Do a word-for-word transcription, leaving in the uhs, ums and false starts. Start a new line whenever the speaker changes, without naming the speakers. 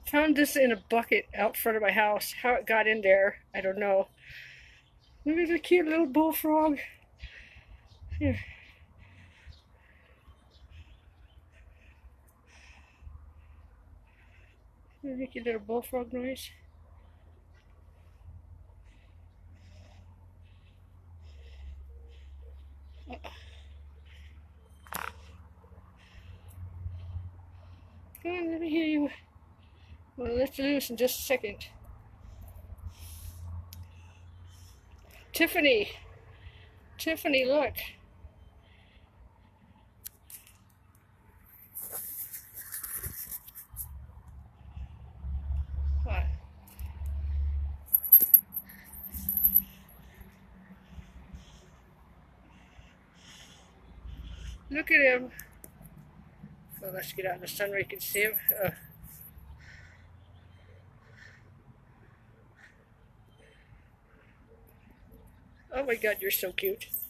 Found this in a bucket out front of my house. How it got in there, I don't know. Look at the cute little bullfrog. Here. Make your little bullfrog noise. Uh-oh. Come on, let me hear you. I'm gonna let you loose in just a second. Tiffany. Tiffany, look. What? Look at him. Well, let's get out in the sun where you can see him. Uh, oh my God, you're so cute.